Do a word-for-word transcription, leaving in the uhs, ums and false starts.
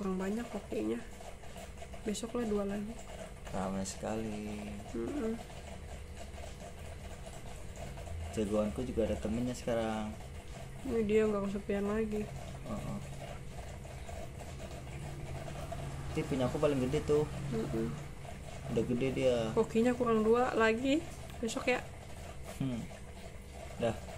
kurang banyak kokinya. Besok lah dua lagi. Ramai sekali. Mm-mm. Jagoanku juga ada temennya sekarang. Ini dia nggak kesepian lagi. Oh, oh. Tapi punya aku paling gede tuh. Mm-mm. Udah gede dia. Kokinya kurang dua lagi. Besok ya. Hmm. Dah.